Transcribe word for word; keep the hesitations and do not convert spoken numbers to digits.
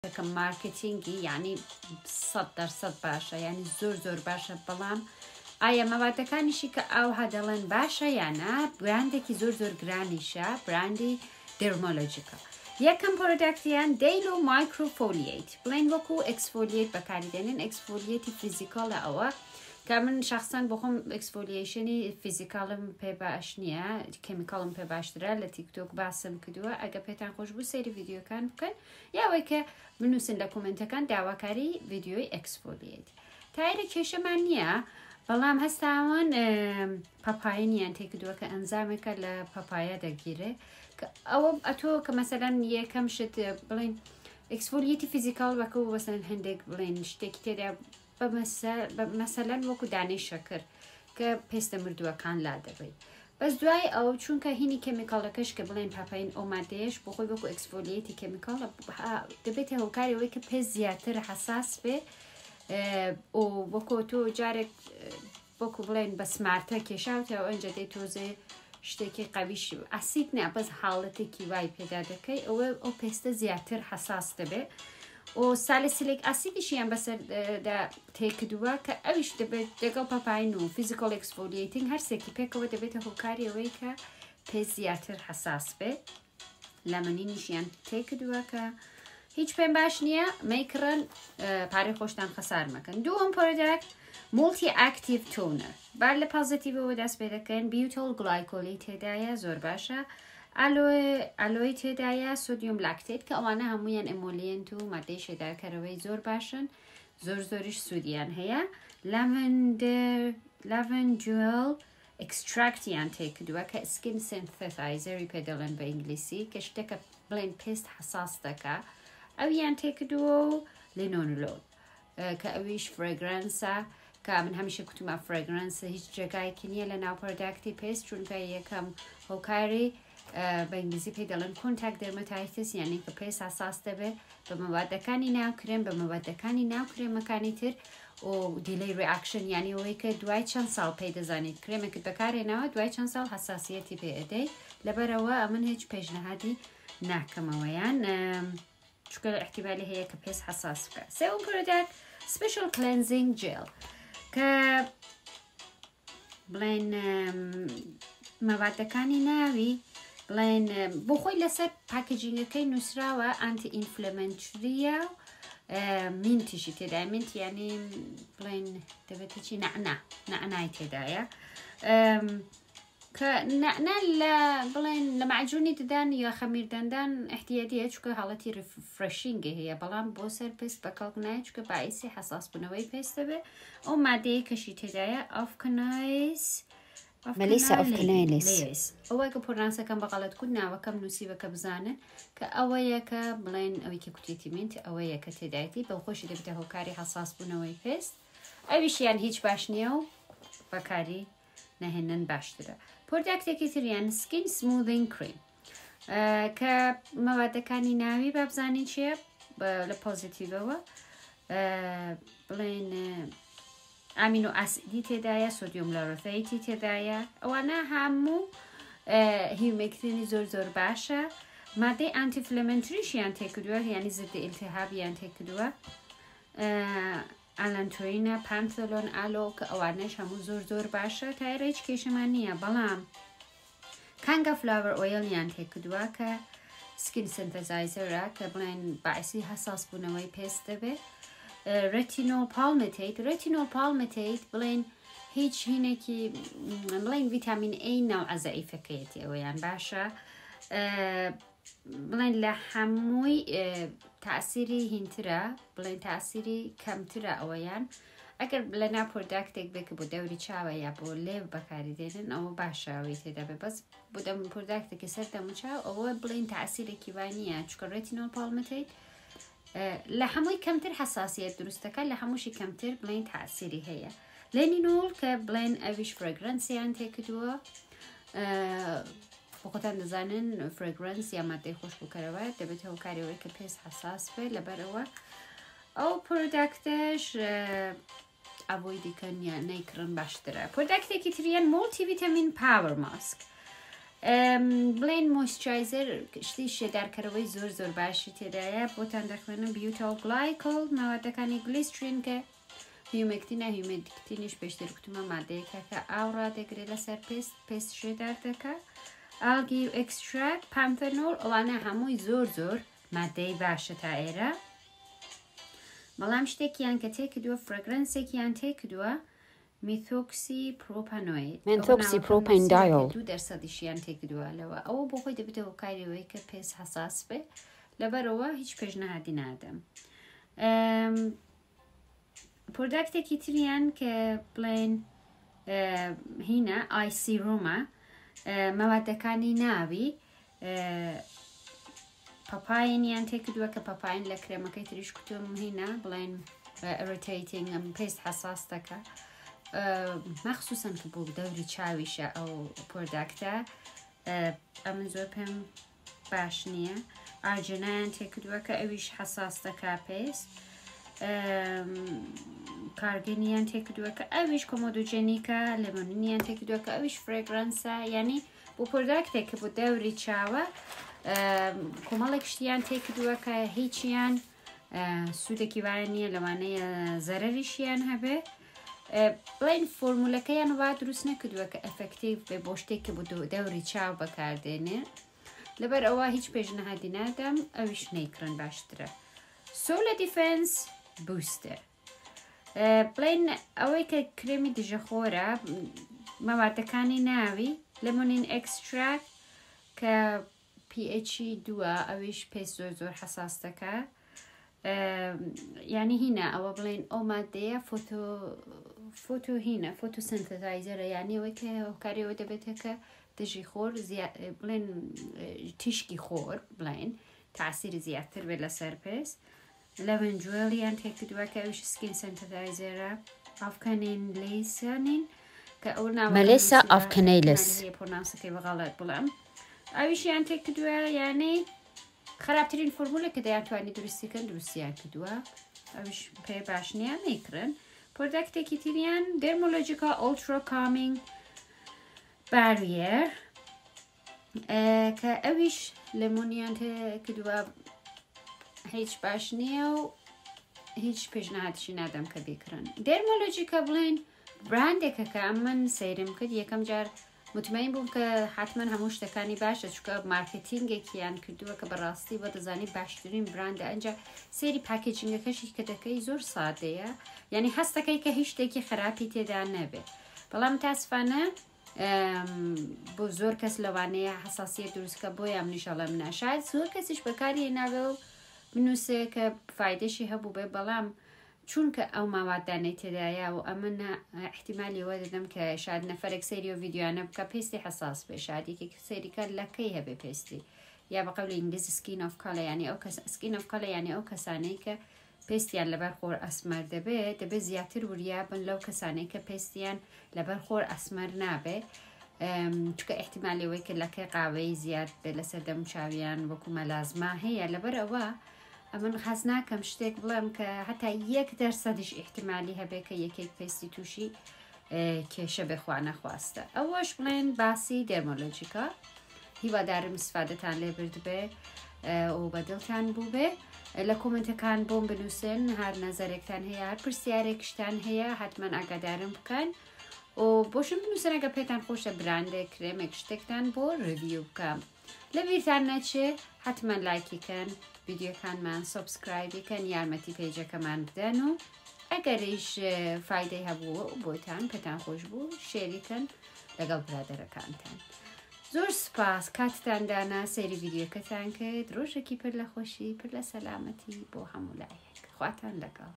کە مارکتینگی یعنی سەد دەرسەد باشە یعنی زۆر زۆر باشە بەڵام ئایا مەوادەکانیشی کە ئەوها دەڵێن باشە یانە براندێکی زۆر زۆر گرانیشە براندی Dermalogica. یەکەم پرۆداکتیان دەیلو مایکرۆفۆلییت بڵێن وەکو ئەکسفۆلییت بەکاریدێنن ئەکسفۆلیەتی فیزیکاڵە ئەوە کە من شخصان بخۆم ئەکسفۆلیشنی فیزیکاڵم پێ باش نییە کێمیکاڵم پێ باشترە لە تیکتۆک باسم کردووە ئەگە پێتان خۆش بوو سەیری ڤیدیۆکان بکەن یاوەی کە بنووسن لە کۆمنتەکان داواکاری ڤیدیۆی ئەکسفۆلییت تایرە کێشەمان نییە بەڵام هەستاوان پاپایەنیان تێکردووە کە ئەنزامێکە لە پاپایە دەگیرێ ئەوە ئەتۆ کە مەسەلەن یەکەم شت بڵێن ئەکسفۆلیەتی فیزیکاڵ وەکو وەسەن هەندێک بڵێن شتێکی تێدا مەسەلەن وەکو دانەی شەکر کە پێستە مردووەکان لا دەبێت بەس دوای ئەو چونکە هینی کێمیکاڵەکەش کە بڵێن پاپین ئۆمادەیەش بۆ خۆی وەکو ئەکسفۆلیەتی کێمیکاڵ دەبێتە هۆکاریەوەی کە پێست زیاتر حساس بێ وەکو تۆ جارێک وەکو بڵێن بە سمارتە کێشاوتەوە ئەنجە دەی تۆزێ شتێکی قەویش ئاسید نە بەس حاڵەتێکی وای پێدا دەکەی ئەوە ئەو پێستە زیاتر حساس دەبێت و سالیسیلیک ئاسیدیشیان بەسەردا تێکردووە کە ئەویش دەبێت لەگەڵ پاپاین و فیزیکال ئەکسفۆلیەتینگ هەرسێکی پێکەوە دەبێتە هۆکاری ئەوەی کە پێست زیاتر حساس بێت لە منینیشیان تێکردووە کە هیچ پێم باش نییە مەیکڕن پارەی خۆشتان خەسار مەکەن دووەم پرۆداکت مولتی ئاکتیڤ تۆنەر بار لە پازەتیڤەوە دەست پێ دەکەن بیوتۆل گلایکۆلی تێدایە زۆر باشە ئالۆی تێدایە سۆدیۆم لاکتێت کە ئەوانە هەمویان ئەمۆلیەنت و مادەی شێدارکەرەوەی زۆر باشن زۆر زۆریش سوودیان هەیە لاڤەنجوێل ئەکستراکتیان تێکردووە کە سکین سینتێسایزەری پێ دەڵێن بە ئینگلیسی کە شتێکە بڵێن پێست حساس دەکا ئەویان تێکردووە و لینۆنلۆل کە ئەویش فرێگرانسە کە من هەمیشە کوتمە فرێگرانسە هیچ جێگایەکی نییە لە ناو پرۆداکتی پێست چونکە یەکەم هۆکاری بە ئینگلیزی پێی دەڵێن کۆنتاکت دەرمەتایتس یعنی کە پێست حساس دەبێت بە مەوادەکانی ناوکرێن بە مەوادەکانی ناوکرێمەکانی تر و دیلەی ڕیاکشن یعنی ئەوەی کە دوای چەند ساڵ پێی دەزانیت کرێمێکت بەکارێنەوە دوای چەند ساڵ حساسیەتی پێ ئەدەی لەبەرەوە ئەمن هیچ پێشنەهادی ناکەمەوەیان چونکە احتیمالی هەیە کە پێست حساس بکە سێوم پرۆداکت سپیشل کلێنزینگ جێل کە بڵێن مەوادەکانی ناوی بڵێن بۆ خۆی لەسەر پاکەجینگەکەی نووسراوە ئانتی ئینفلەمەنتریە مینتیشی تێدای منت یعنی بڵێن دەبێتە چی نەعنا نەعنای تێدایە کە نەعنا لە بڵێن لە معجونی ددان یا خەمیردەندان احتیاجیە چونکە حاڵەتی ریفرشینگی هەیە بەڵام بۆ سەر پێست بەکەڵک نایە چونکە باعیسی حساس بوونەوەی پێست دەبێت ئەو مادەیە کەشی تێدایە ئۆفکنایز مەلیسا ئۆفکنایلیس ئەوەی کە پۆرناسەکەم بەغەڵەت کود ناوەکەم نووسیوەکە بزانن کە ئەوەیە کە بڵێن ئەوەی کە کوتێتی منت ئەوەیە کە تێدایەتی بەو خۆشی دەبێتە هۆکاری حساس بوونەوەی پێست ئەویشیان هیچ باش نییە و بەکاری نەهێنن باشترە پرۆداکتێکی تریان سکین سموذینگ کریم کە مەوادەکانی ناوی بابزانین چییە لە پۆزیتیڤەوە بڵێن ئامینۆ ئاسیدی تێدایە سۆدیۆم لۆرۆتەیتی تێدایە ئەوانە هەموو هیومێکترینی زۆر زۆر باشە مادەی ئانتیفلەمەنتریشیان تێکردووە یعنی زد ئیلتیهابیان تێکردووە ئالانتۆینە پانتۆلۆن ئالۆ کە ئەوانەش هەموو زۆر زۆر باشە تایرە هیچ کێشەمان نییە بەڵام کانگە فلاوەر ئۆیڵیان تێکردووە کە سکین سنتەزایزەرە کە بڵێن باعسی حساس بوونەوەی پێست دەبێت ڕێتینۆل پالمەتیت ڕێتینۆل پالمەتیت بڵێن هیچ هینێکی بڵێن ڤیتامین ئەی ناو عەزەئیفەکەیەتی ئەوەیان باشە بڵێن لە هەمووی تاسیری هینترە بڵێن تاسیری کەمترە ئەوەیان ئەگەر لە ناو پرۆداکتێک بێکە بۆ دەوری چاوە یا بۆ لێو بەکاری دێنن ئەوە باشەوەی تێدا بێ بەس بۆ دەم پرۆداکتێکی سەر دەموچاو ئەوە بڵێن تاسیرێکی وانییە چکە ڕێتینۆل پالمەتیت لە هەمووی کەمتر حساسیت دروستەکە لە هەمووشی کەمتر بڵێن تاسیری هەیە لێنینۆل کە بڵێن ئەویش فرێگرانسیان تێکردووە بۆ خۆتان دەزانن فرێگرانس یا مادەی خۆش بکەرەوە دەبێت هۆکاریەوەی کە پێست حساس بێت لەبەرەوە ئەو پرۆداکتەش ئەوەی دیکەن یا نەیکڕن باشترە پرۆداکتێکی تریان مولتی ڤیتامین پاوەر ماسک بڵێن مۆیسچرایزەر شتی شێدارکەرەوەی زۆر زۆر باشی تێدایە بۆتان دەخوێنم بیوتەوە گلایکۆل ماوەتەکانی گلیسترین کە هیومێکتینە هیومێکتینیش پێشتر گوتمە مادەیەکە کە ئاو ڕادەگرێت لەسەر پێست پێست شێدار دەکە ئالگی و ئەکستراکت پامفەنۆل ئەوانە هەمووی زۆر زۆر مادەی باشە تا ئێرە بەڵام شتێکیان کە تێکردووە فرەگرەنسێکیان تێکردووە میثۆکسی پرۆپانۆید میثۆکسی پرۆپاندایۆل دوو دەرسەدیشیان تێکردووە لەوە ئەوە بۆ خۆی دەبێتەوە کاریەوەی کە پێست حەساس بێ لەبەرەوە هیچ پێشنەهادی نادەم پرۆداکتێکی تریان کە بڵێن هینە ئای سیرۆمە مەوادەکانی ناوی پاپاینیان تێکردووە کە پاپاین لە کرێمەکەی تریش کوتوم هینە بڵێن ئەرۆتەیتینگ پێست حەساس دەکە مەخصوسن کە بۆ دەوری چاویشە ئەو پرۆداکتە ئەمن زۆر پێم باش نییە ئاژنایان تێکردووە کە ئەویش حەساس دەکا پێست کارگەنیان تێکردووە کە ئەویش کۆمۆدۆجێنیکە لەمەنیان تێکردووە کە ئەویش فرێگرەنسە یعنی بۆ پرۆداکتێک کە بۆ دەوری چاوە کۆمەڵێک شتیان تێکردووە کە هیچیان سوودێکی وایە نییە لەوانەیە زەرەریشیان هەبێ بڵێن فۆرمولەکەیان وا دروست نەکردووە کە ئەفەکتیڤ بێ بۆ شتێکی بۆ دەوری چاو بەکاردێنێ لەبەر ئەوە هیچ پێشنەهادی نادەم ئەویش نەیکڕن باشترە سۆلە دیفەنس بوستر بڵێن ئەوەی کە کرێمی دژەخۆرە مەوادەکانی ناوی لەمونین ئەکستراکت کە پی ئەچی دووە ئەویش پێست زۆر زۆر حەساس دەکە یعنی هینە ئەوە بڵێن ئەو مادەیە فۆتۆ فۆتۆ هینە فۆتۆسنتەتایزەرە یعنی ئەوەی کە هۆکاریەوە دەبێتە کە دژی خۆر بڵێن تیشکی خۆر بڵێن تاسیری زیاتر بێت لەسەر پێست لەڤەنجوێڵیان تێکردووە کە ئەویش سکین سنتەتایزەرە ئافکەنین لیسانین کە ئەو مەلێسا ئافکەنەیلس پۆناسەکەی بەغەڵەت بڵێم ئەویشیان تێکردووە یعنی خراپترین فۆرمولە کە دەیانتوانی دروستیکەن دروستیان کردووە ئەویش پێ باش نییان نەیکڕن پرۆداکتێکی تریان دەرمۆلۆجیکا ئۆڵترۆ کامینگ باریەر کە ئەویش لەمونیان تێکردووە هیچ باش نییە و هیچ پێشنەهاتیشی نادەم کە بیکڕن دەرمۆلۆجیکا بڵێن براندێکە کە من سەیرم کرد یەکەم جار مطمئن بووم کە حتما هەموو شتەکانی باشە چونکە مارکتینگێکیان کردووە کە بەڕاستی بە دەزانی باشترین براندە ئەنجا سێری پاکێجینگەکەشی کە دەکەی زۆر سادەیە یعنی هەستەکەی کە هیچ شتێکی خراپی تێدا نەبێت بەڵام تاسفانە بۆ زۆر کەس لەوانەیە حساسیت دروستکە بۆیان منیشەڵە منە شاید زۆر کەسیش بەکاری ناوێ و بنووسێ کە فایدەشی هەبوو بێ بەڵام چونکە ئەو ماوادانەی تێدایە و ئەمە احتیمالی وە دەدەم کە شاید نەفەرێک سەری و ڤیدیۆیانە بکە پێستی حساس بێ شادێکی سەریکە لەکەی هەبێ پێستی یا بە قەولی ئینگلیز سکین ئۆف کەڵە یعنی ئەو سکین ئۆف کەڵە یعنی ئەو کەسانەی کە پێستیان لەبەر خۆر ئەسمەر دەبێت دەبێت زیاتر وریابن لەو کەسانەی کە پێستیان لەبەر خۆر ئەسمەر نابێ چکە احتیمالیەوەی کە لەکەی قاوەی زیاد بێ لەسەر دەم چاویان وەکو مەلازما هەیە لەبەر ئەوە ئەمن حەز ناکەم شتێک بڵێم کە هەتا یەک دەرسەدیش احتیمالی هەبێ کە یەکێک پێستی تووشی کێشە بخوا نەخواستە ئەوەش بڵێن باسی دەرمۆلۆجیکا هیوادارم استفادەتان لێ برد بێ و بەدڵتان بوو بێ لە کۆمنتەکان بۆم بنووسن هەر نەزەرێکتان هەیە هەر پرسیارێکشتان هەیە حتما ئاگادارم بکەن و بۆشم بنووسن ئەگە پێتان خۆشە براندێک کرێمێک شتێکتان بۆ ڕڤیو بکەم لە بیرتان نەچێ حتما لایکیکەن ڤیدیۆکانمان سۆبسکرایبیکەن یارمەتی پێیجەکەمان بدەن و ئەگەریش فایدەی هەبوو بۆتان پێتان خۆش بوو شێریکەن لەگەڵ برادەرەکانتان زۆر سپاس کاتتان دانا سەیری ڤیدیۆکەتان کرد ڕۆژێکی پر لە خۆشی پر لە سەلامەتی بۆ هەموو لایەک خواتان لەگەڵ